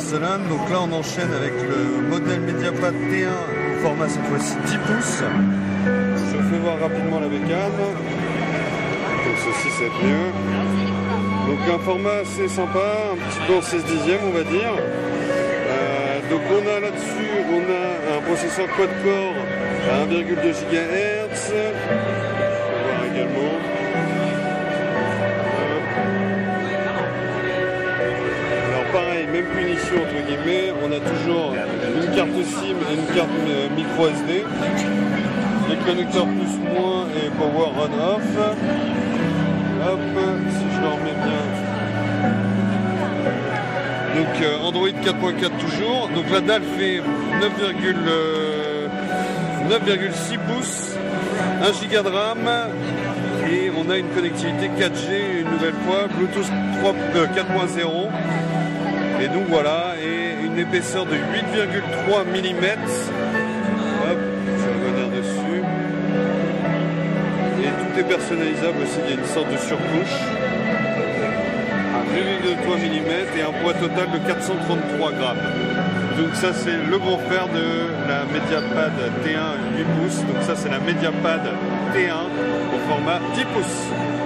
Barcelone. Donc là on enchaîne avec le modèle Mediapad T1 au format cette fois-ci 10 pouces. Je vous fais voir rapidement la bécane. Donc ceci c'est mieux. Donc un format assez sympa, un petit peu en 16 dixièmes on va dire. Donc on a là-dessus, on a un processeur quad-core à 1,2 GHz. On peut voir également. Alors pareil, même punition entre guillemets, on a toujours une carte SIM et une carte micro SD. Les connecteurs plus moins et power on off. Hop, si je le remets bien. Donc Android 4.4 toujours. Donc la dalle fait 9,6 pouces, 1 Go de RAM et on a une connectivité 4G une nouvelle fois, Bluetooth 4.0. Et donc voilà, et une épaisseur de 8,3 mm. Hop, je vais revenir dessus. Et tout est personnalisable aussi, il y a une sorte de surcouche. 2,3 mm et un poids total de 433 grammes. Donc ça c'est le grand frère de la Mediapad T1 8 pouces. Donc ça c'est la Mediapad T1 au format 10 pouces.